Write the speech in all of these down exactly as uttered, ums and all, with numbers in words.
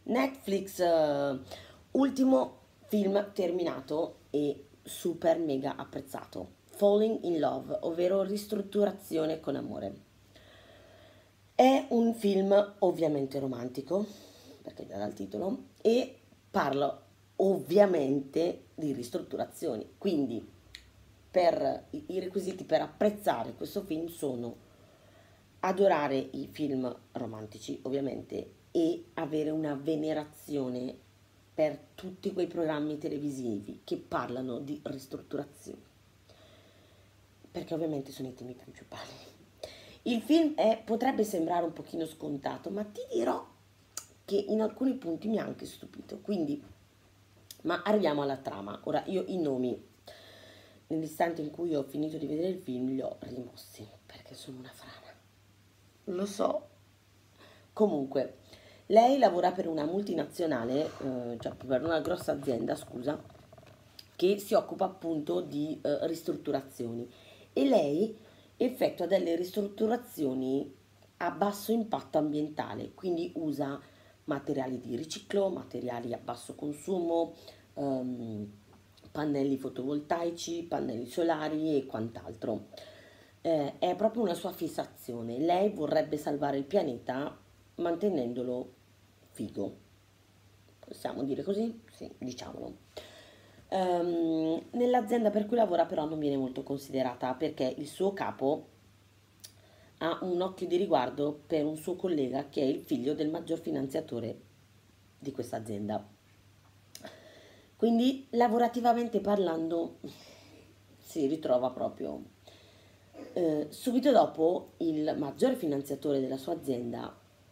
Netflix, eh, ultimo film terminato e super mega apprezzato. Falling in Love, ovvero ristrutturazione con amore. È un film ovviamente romantico, perché già dal titolo, e parla ovviamente di ristrutturazioni. Quindi per i i requisiti per apprezzare questo film sono adorare i film romantici, ovviamente, e avere una venerazione per tutti quei programmi televisivi che parlano di ristrutturazione, perché ovviamente sono i temi principali. Il film è- potrebbe sembrare un pochino scontato, ma ti dirò che in alcuni punti mi ha anche stupito. Quindi, ma arriviamo alla trama. Ora, io i nomi, nell'istante in cui ho finito di vedere il film, li ho rimossi, perché sono una frana. Lo so. Comunque, lei lavora per una multinazionale, eh, cioè per una grossa azienda, scusa, che si occupa appunto di eh, ristrutturazioni e lei effettua delle ristrutturazioni a basso impatto ambientale, quindi usa materiali di riciclo, materiali a basso consumo, ehm, pannelli fotovoltaici, pannelli solari e quant'altro. Eh, è proprio una sua fissazione. Lei vorrebbe salvare il pianeta mantenendolo figo. Possiamo dire così? Sì, diciamolo. Ehm, nell'azienda per cui lavora però non viene molto considerata perché il suo capo ha un occhio di riguardo per un suo collega che è il figlio del maggior finanziatore di questa azienda. Quindi lavorativamente parlando si ritrova proprio. Eh, subito dopo il maggior finanziatore della sua azienda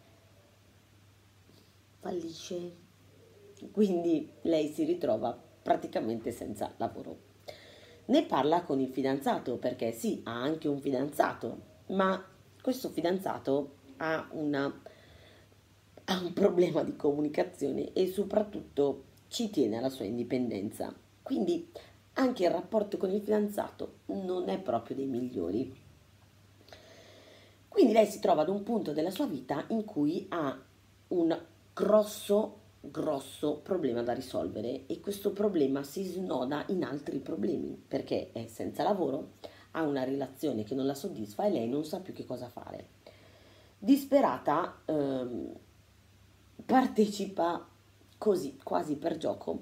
fallisce, quindi lei si ritrova praticamente senza lavoro. Ne parla con il fidanzato perché sì, ha anche un fidanzato, ma questo fidanzato ha, una, ha un problema di comunicazione e soprattutto ci tiene alla sua indipendenza. Quindi anche il rapporto con il fidanzato non è proprio dei migliori. Quindi lei si trova ad un punto della sua vita in cui ha un grosso, grosso problema da risolvere e questo problema si snoda in altri problemi perché è senza lavoro, ha una relazione che non la soddisfa e lei non sa più che cosa fare. Disperata, ehm, partecipa così, quasi per gioco,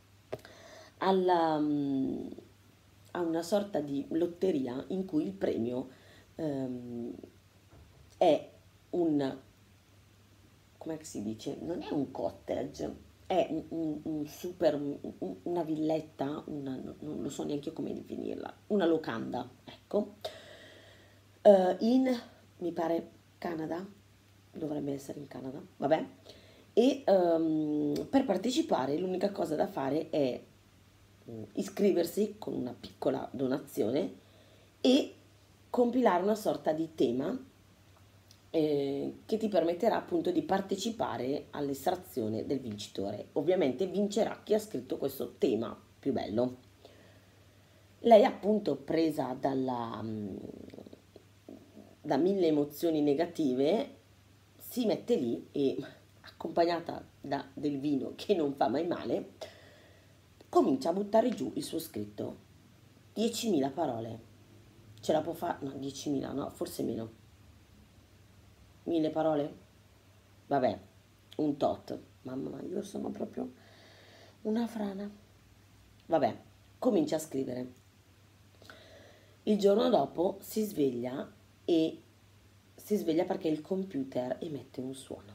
alla, mm, a una sorta di lotteria in cui il premio ehm, è un, come si dice, non è un cottage, è un, un- un super, un- una villetta, una- non lo so neanche io come definirla, una locanda, ecco, eh, in, mi pare, Canada, dovrebbe essere in Canada, vabbè, e ehm, per partecipare l'unica cosa da fare è mm, iscriversi con una piccola donazione e compilare una sorta di tema eh, che ti permetterà appunto di partecipare all'estrazione del vincitore. Ovviamente vincerà chi ha scritto questo tema più bello. Lei appunto presa dalla, mm, da mille emozioni negative si mette lì e accompagnata da del vino che non fa mai male comincia a buttare giù il suo scritto. diecimila parole. Ce la può fare? No, diecimila, no, forse meno. Mille parole? Vabbè, un tot. Mamma mia, io sono proprio una frana. Vabbè, comincia a scrivere. Il giorno dopo si sveglia e si sveglia perché il computer emette un suono.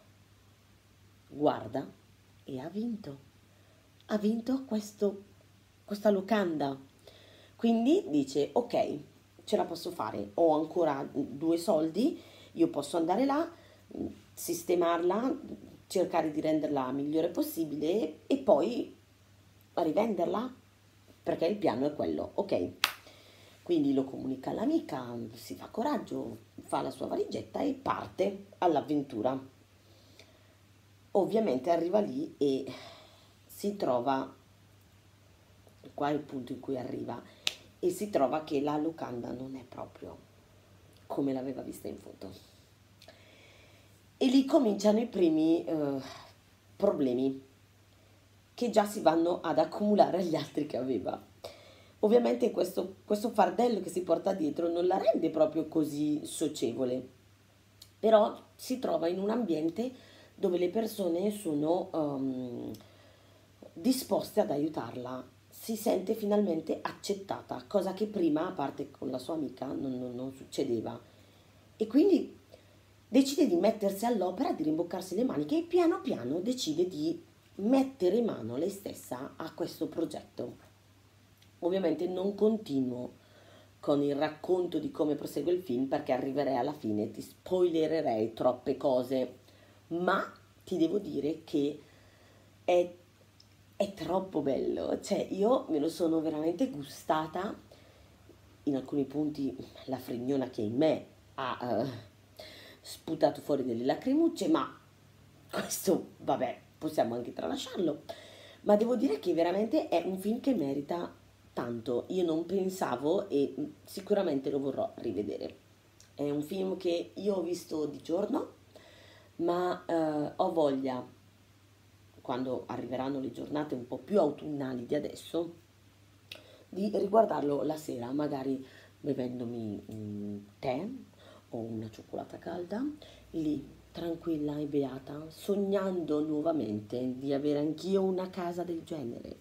Guarda e ha vinto. Ha vinto questo, questa locanda. Quindi dice, ok, ce la posso fare, ho ancora due soldi, io posso andare là, sistemarla, cercare di renderla migliore possibile e poi rivenderla, perché il piano è quello, ok. Quindi lo comunica all'amica, si fa coraggio, fa la sua valigetta e parte all'avventura. Ovviamente arriva lì e si trova, qua è il punto in cui arriva, e si trova che la locanda non è proprio come l'aveva vista in foto. E lì cominciano i primi, eh, problemi che già si vanno ad accumulare agli altri che aveva. Ovviamente questo, questo fardello che si porta dietro non la rende proprio così socievole, però si trova in un ambiente dove le persone sono um, disposte ad aiutarla, si sente finalmente accettata, cosa che prima, a parte con la sua amica, non, non- non succedeva. E quindi decide di mettersi all'opera, di rimboccarsi le maniche e piano piano decide di mettere mano lei stessa a questo progetto. Ovviamente non continuo con il racconto di come prosegue il film perché arriverei alla fine, ti spoilererei troppe cose, ma ti devo dire che è, è troppo bello, cioè io me lo sono veramente gustata, in alcuni punti la frignona che in me ha eh, sputato fuori delle lacrimucce, ma questo vabbè, possiamo anche tralasciarlo, ma devo dire che veramente è un film che merita tanto. Io non pensavo e mm, sicuramente lo vorrò rivedere. È un film che io ho visto di giorno, ma eh, ho voglia, quando arriveranno le giornate un po' più autunnali di adesso, di riguardarlo la sera, magari bevendomi un tè o una cioccolata calda, lì tranquilla e beata, sognando nuovamente di avere anch'io una casa del genere.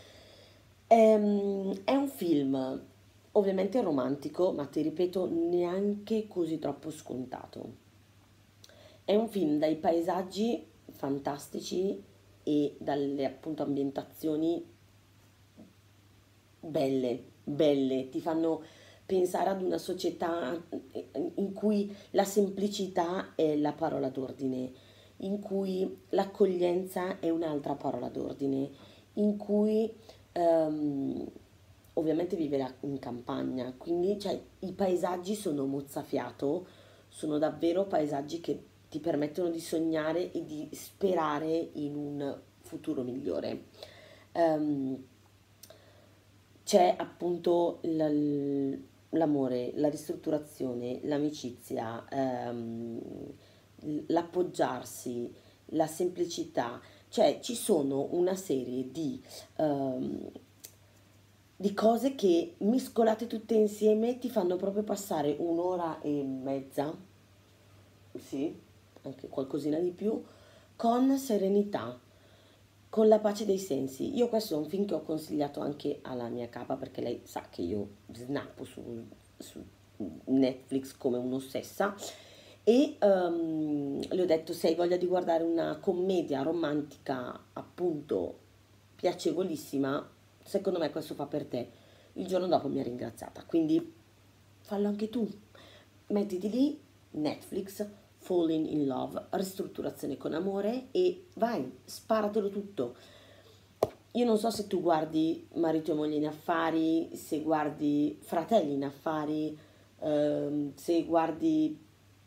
Ehm, È un film ovviamente romantico, ma ti ripeto, neanche così troppo scontato. È un film dai paesaggi fantastici e dalle appunto ambientazioni belle, belle, ti fanno pensare ad una società in cui la semplicità è la parola d'ordine, in cui l'accoglienza è un'altra parola d'ordine, in cui ehm, ovviamente vive in campagna, quindi cioè, i paesaggi sono mozzafiato, sono davvero paesaggi che ti permettono di sognare e di sperare in un futuro migliore. Ehm, C'è appunto l- l'amore, la ristrutturazione, l'amicizia, ehm, l'appoggiarsi, la semplicità, cioè ci sono una serie di, ehm, di cose che mescolate tutte insieme ti fanno proprio passare un'ora e mezza, sì, anche qualcosina di più, con serenità, con la pace dei sensi. Io questo è un film che ho consigliato anche alla mia capa perché lei sa che io snappo su, su Netflix come un'ossessa e ehm, le ho detto se hai voglia di guardare una commedia romantica appunto piacevolissima, secondo me questo fa per te. Il giorno dopo mi ha ringraziata, quindi fallo anche tu. Mettiti lì, Netflix, Falling in Love, ristrutturazione con amore e vai, sparatelo tutto. Io non so se tu guardi Marito e moglie in affari, se guardi Fratelli in affari, ehm, se guardi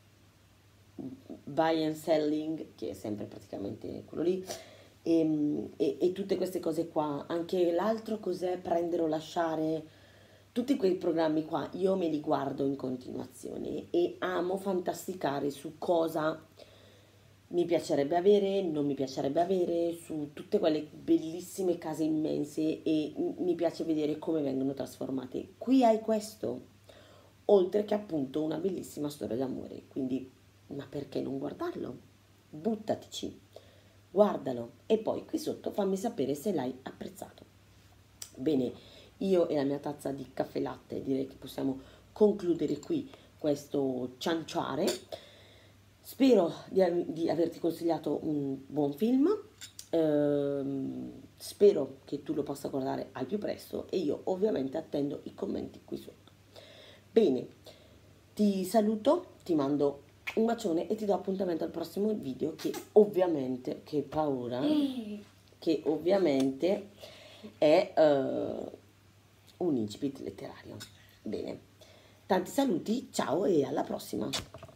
Buy and Selling, che è sempre praticamente quello lì, e, e- e tutte queste cose qua. Anche l'altro cos'è prendere o lasciare, tutti quei programmi qua io me li guardo in continuazione e amo fantasticare su cosa mi piacerebbe avere, non mi piacerebbe avere, su tutte quelle bellissime case immense e m- mi piace vedere come vengono trasformate. Qui hai questo, oltre che appunto una bellissima storia d'amore, quindi ma perché non guardarlo? Buttatici, guardalo e poi qui sotto fammi sapere se l'hai apprezzato. Bene, io e la mia tazza di caffè latte direi che possiamo concludere qui questo cianciare. Spero di, av- di averti consigliato un buon film, ehm, spero che tu lo possa guardare al più presto e io ovviamente attendo i commenti qui sotto. Bene, ti saluto, ti mando un bacione e ti do appuntamento al prossimo video che ovviamente, che paura, che ovviamente è eh, un incipit letterario. Bene, tanti saluti, ciao e alla prossima.